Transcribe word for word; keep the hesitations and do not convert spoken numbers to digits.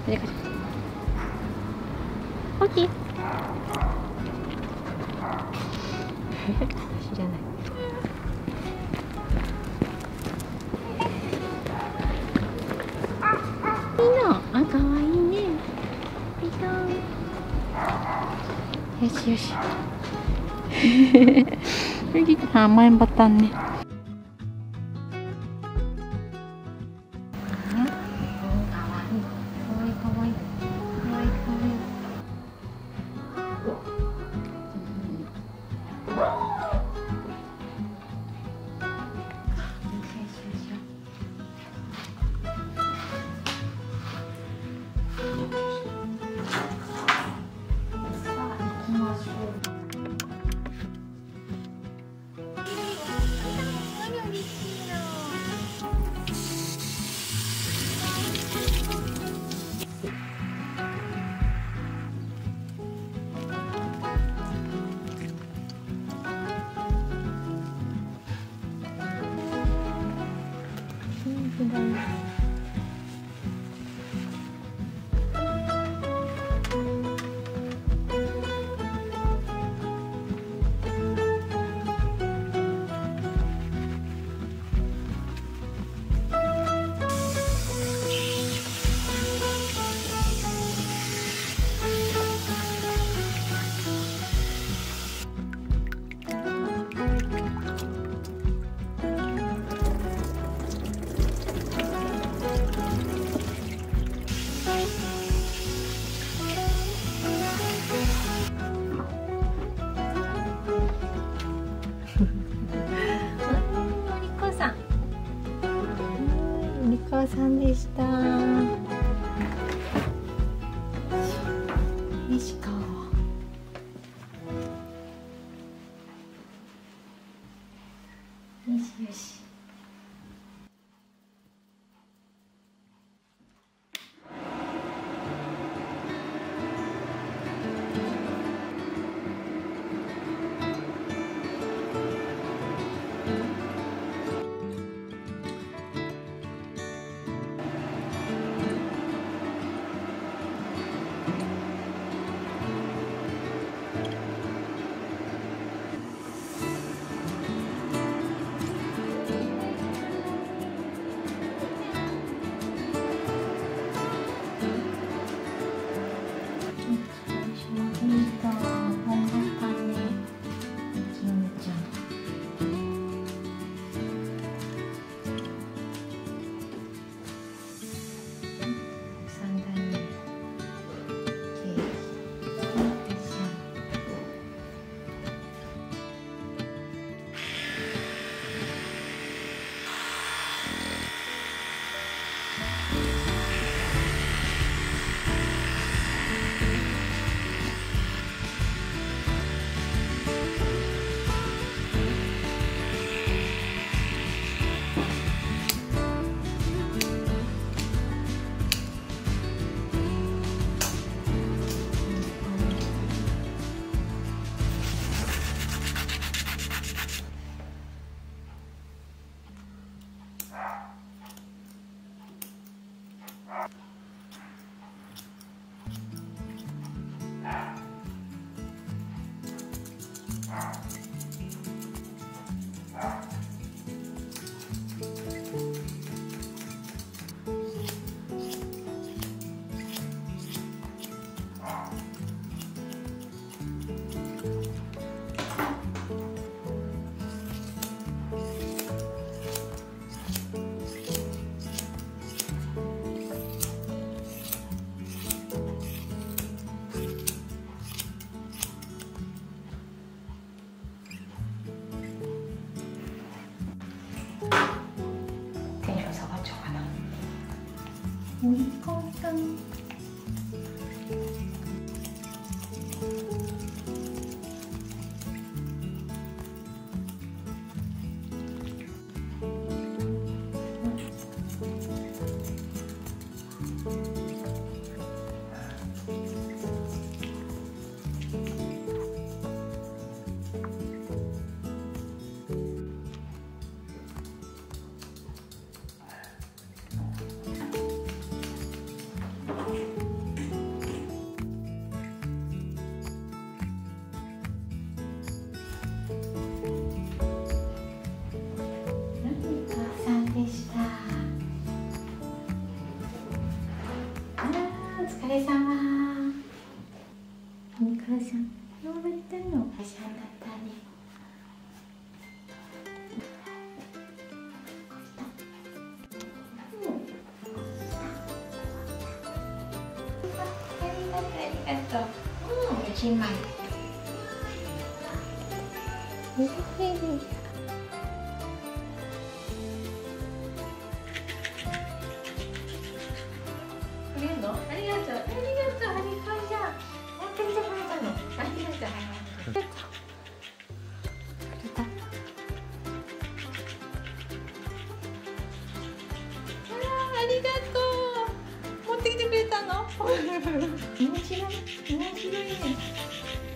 こっち。私じゃない。いいの。あ、かわいいね。ピトン。よしよし。あ、前ボタンね。お母さんでした。よしか。よしよし。おいこさん。 れ様。お母さん呼ばれたの。お母さんだったね。ありがとうありがとう。うん、一枚。うへへ。くれるの？ありがとうありがとう、ハリコちゃん。持ってきてくれたの。ありがとう、ハリコ。くれた。あら、ありがとう。持ってきてくれたの。面白い、面白いね。